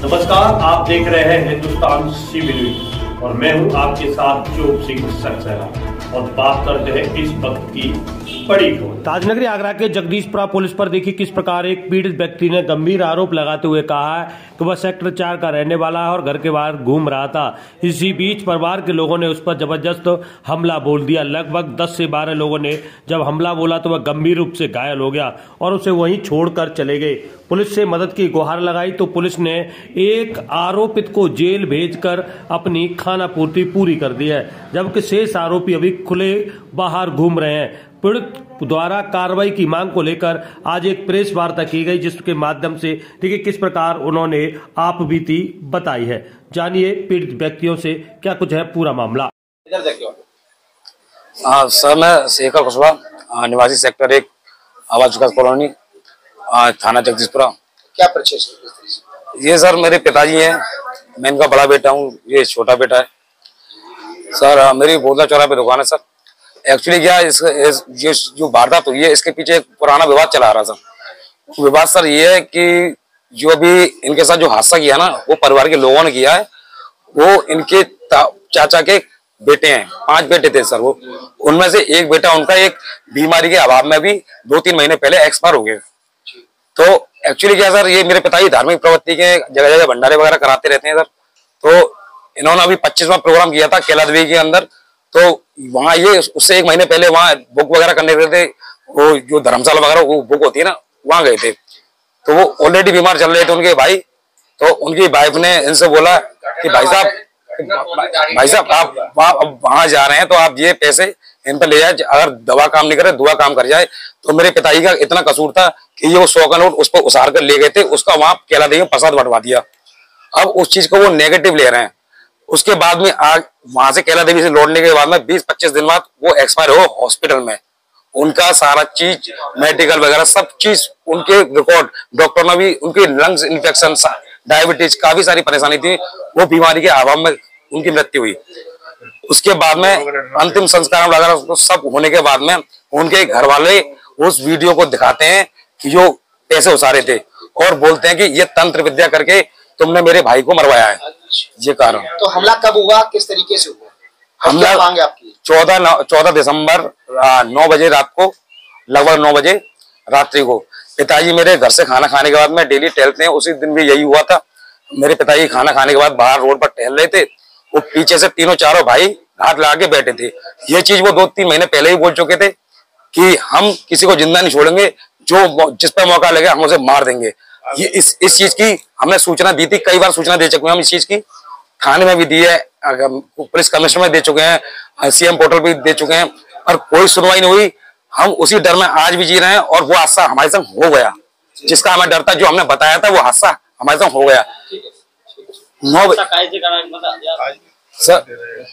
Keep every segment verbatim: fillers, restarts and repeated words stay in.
नमस्कार, आप देख रहे हैं हिंदुस्तान सीबी न्यूज और मैं हूं आपके साथ जोग सिंह सक्सेना और बात करते हैं इस वक्त की बड़ी खबर। ताजनगरी आगरा के जगदीशपुरा पुलिस पर देखिए किस प्रकार एक पीड़ित व्यक्ति ने गंभीर आरोप लगाते हुए कहा है कि वह सेक्टर चार का रहने वाला है और घर के बाहर घूम रहा था। इसी बीच परिवार के लोगों ने उस पर जबरदस्त हमला बोल दिया। लगभग दस से बारह लोगों ने जब हमला बोला तो वह गंभीर रूप से घायल हो गया और उसे वहीं छोड़कर चले गए। पुलिस से मदद की गुहार लगाई तो पुलिस ने एक आरोपित को जेल भेजकर अपनी खाना पूर्ति पूरी कर दी है, जबकि शेष आरोपी अभी खुले बाहर घूम रहे हैं। पीड़ित द्वारा कार्रवाई की मांग को लेकर आज एक प्रेस वार्ता की गई, जिसके माध्यम से देखिए किस प्रकार उन्होंने आप बीती बताई है। जानिए पीड़ित व्यक्तियों से क्या कुछ है पूरा मामला। हाँ सर, मैं शेखर कुशवाहा, निवासी सेक्टर एक, आवाज विकास कॉलोनी, थाना जगदीशपुरा। क्या परिचय? ये सर मेरे पिताजी हैं, मैं इनका बड़ा बेटा हूँ, ये छोटा बेटा है। सर मेरी बोधला चौराहे पे दुकान है। सर एक्चुअली क्या इस, इस ये जो वारदात हुई है इसके पीछे एक पुराना विवाद चला आ रहा सर। विवाद सर ये है कि जो अभी इनके साथ जो हादसा किया ना, वो परिवार के लोगों ने किया है। वो इनके चाचा के बेटे हैं, पांच बेटे थे सर। वो उनमें से एक बेटा उनका एक बीमारी के अभाव में भी दो तीन महीने पहले एक्सपायर हो गए। तो एक्चुअली क्या सर, ये मेरे पिताजी धार्मिक प्रवृत्ति के जगह जगह भंडारे वगैरह कराते रहते हैं सर। तो इन्होंने अभी पच्चीसवां प्रोग्राम किया था केला देवी के अंदर। तो वहाँ ये उससे एक महीने पहले वहाँ बुक वगैरह करने गए थे, वो जो धर्मशाला वगैरह वो बुक होती है ना, वहाँ गए थे। तो वो ऑलरेडी बीमार चल रहे थे उनके भाई। तो उनकी वाइफ ने इनसे बोला कि भाई साहब भाई साहब आप वहाँ जा रहे हैं तो आप ये पैसे इन पर ले जाए, अगर दवा काम नहीं करे दुआ काम कर जाए। तो मेरे पिताजी का इतना कसूर था कि ये वो सौ का नोट उस पर उसार कर ले गए थे, उसका वहाँ केला देवी में प्रसाद बंटवा दिया। अब उस चीज को वो नेगेटिव ले रहे हैं। उसके बाद में आज वहां से केला देवी से लौटने के बाद में बीस पच्चीस दिन बाद वो एक्सपायर हो हॉस्पिटल में। उनका सारा चीज मेडिकल वगैरह सब चीज उनके रिकॉर्ड, डॉक्टर ने भी उनकी लंग्स इन्फेक्शन, डायबिटीज, काफी सारी परेशानी थी। वो बीमारी के अभाव में उनकी मृत्यु हुई। उसके बाद में अंतिम संस्कार वगैरह सब होने के बाद में उनके घर वाले उस वीडियो को दिखाते हैं कि जो पैसे उसारे थे और बोलते हैं कि ये तंत्र विद्या करके तुमने मेरे भाई को मरवाया है। ये कारण। तो हमला कब हुआ, किस तरीके से हुआ? हमला मांगे आपकी? चौदह चौदह दिसंबर नौ बजे रात को, लगभग नौ बजे रात्रि को पिताजी मेरे घर से खाना खाने के बाद में डेली टहलते हैं, उसी दिन भी यही हुआ था। मेरे पिताजी खाना खाने के बाद बाहर रोड पर टहल रहे थे। वो पीछे से तीनों चारों भाई हाथ लगा के बैठे थे। ये चीज वो दो तीन महीने पहले ही बोल चुके थे कि हम किसी को जिंदा नहीं छोड़ेंगे, जो जिस पर मौका लगे हम उसे मार देंगे। ये इस इस चीज की हमने सूचना दी थी, कई बार सूचना दे चुके हैं हम इस चीज की। थाने में भी दी है, पुलिस कमिश्नर में दे चुके हैं, सीएम पोर्टल पे दे चुके हैं, और कोई सुनवाई नहीं हुई। हम उसी डर में आज भी जी रहे हैं और वो हादसा हमारे संग हो गया, जिसका हमें डर था, जो हमने बताया था वो हादसा हमारे संग हो गया। नौ सर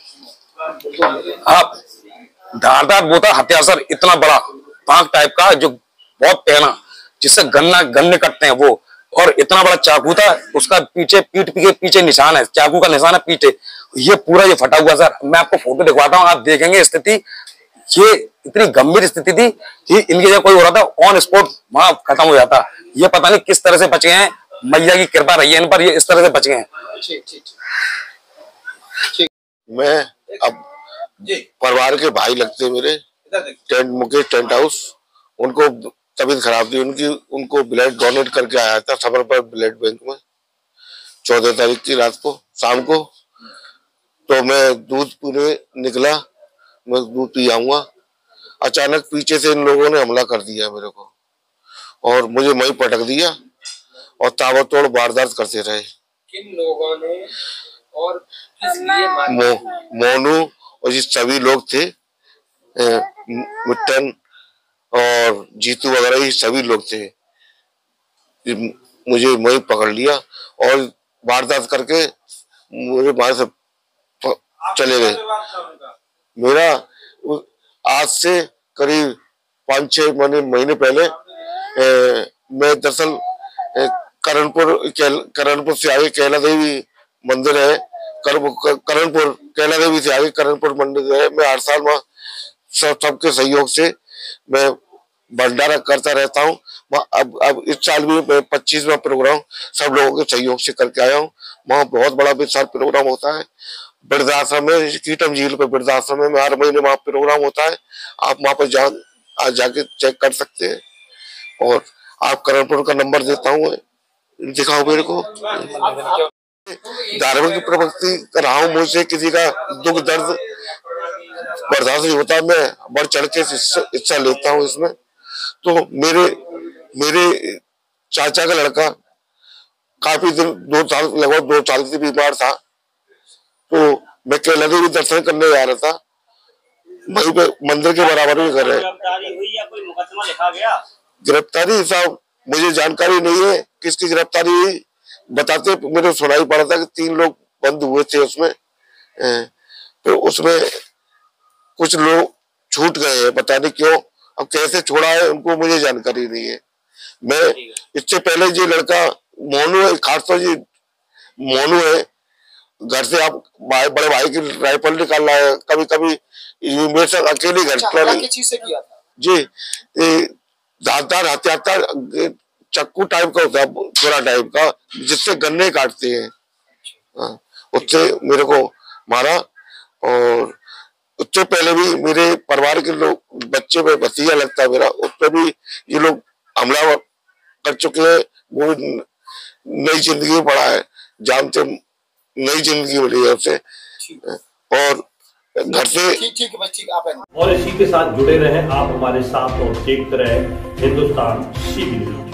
आप धारदार वो था हथियार सर, इतना बड़ा पांक टाइप का जो बहुत पहना, जिससे गन्ना गन्ने कटते हैं वो, और इतना बड़ा चाकू था। उसका पीछे पीठ के पीछे निशान है, चाकू का निशान है पीछे। ये पूरा ये फटा हुआ सर, मैं आपको फोटो दिखवाता हूँ, आप देखेंगे स्थिति। ये इतनी गंभीर स्थिति थी कि इनके जगह कोई हो रहा था ऑन स्पॉट वहां खत्म हो जाता। ये पता नहीं किस तरह से बचे हैं, मैया की कृपा रही है इन पर, ये इस तरह से बच गए हैं। मैं अब परिवार के भाई लगते मेरे, टेंट मुकेश टेंट हाउस, उनको तबीयत खराब थी उनकी, उनको ब्लड डोनेट करके आया था सफर पर ब्लड बैंक में चौदह तारीख की रात को शाम को। तो मैं दूध पीने निकला, मैं दूध पी आऊंगा, अचानक पीछे से इन लोगों ने हमला कर दिया मेरे को और मुझे वहीं पटक दिया और ताबड़तोड़ वारदात करते रहे। किन लोगों ने और किस लिए मारा? मो, मोनू और ये सभी लोग थे, मिट्टन और जीतू वगैरह, ये सभी लोग थे। मुझे वहीं पकड़ लिया और वारदात करके मुझे वहां से चले गए। मेरा आज से करीब पाँच छह महीने पहले ए, मैं दरअसल करणपुर करणपुर से आगे केला देवी मंदिर है, करणपुर केला देवी से आगे करणपुर मंदिर है। मैं हर साल वहाँ सब सबके सहयोग से मैं भंडारा करता रहता हूँ। अब अब इस साल भी मैं पच्चीसवां प्रोग्राम सब लोगों के सहयोग से करके आया हूँ। वहाँ बहुत बड़ा विशाल प्रोग्राम होता है वृद्धाश्रम में, कीटम झील पे वृद्धाश्रम में हर महीने वहाँ प्रोग्राम होता है। आप वहाँ पर जा आज जाके चेक कर सकते हैं। और आप करणपुर का नंबर देता हूँ, दिखाओ मेरे को। धार्मिक प्रवृत्ति कर रहा हूँ, मुझसे किसी का दुख दर्द बर्दाश्त नहीं होता, मैं बढ़ चढ़ के हिस्सा लेता हूँ इसमें। तो मेरे मेरे चाचा का लड़का काफी दिन दो साल लगभग दो साल से बीमार था, तो मैं केरला देवी दर्शन करने जा रहा था, वहीं पे मंदिर के बराबर में घर है। गिरफ्तारी हुई या कोई मुकदमा लिखा गया? गिरफ्तारी साहब मुझे जानकारी नहीं है किसकी गिरफ्तारी हुई, बताते मेरे सुनाई पड़ा था कि तीन लोग बंद हुए थे उसमें, तो उसमें कुछ लोग छूट गए हैं, पता नहीं क्यों, अब कैसे छोड़ा है उनको मुझे जानकारी नहीं है। मैं इससे पहले जो लड़का मोनू है, खासतौर जी मोनू है, घर से आप भाई बड़े भाई की राइफल निकाल रहा है, कभी कभी मेरे साथ अकेले घर पर से किया था जी, दांतार हथियार चक्कू टाइप का होता है, थोड़ा टाइप का, जिससे गन्ने काटते हैं, उससे मेरे को मारा। और उससे पहले भी मेरे परिवार के लोग बच्चे पे भतीजा लगता है मेरा, उस पर भी ये लोग हमला कर चुके हैं। वो नई जिंदगी में पड़ा है, जानते नई जिंदगी मिली है उससे। और घर से ठीक ठीक बस ठीक आप और इसी के साथ जुड़े रहे आप हमारे साथ और देखते रहे हिंदुस्तान सी बी न्यूज।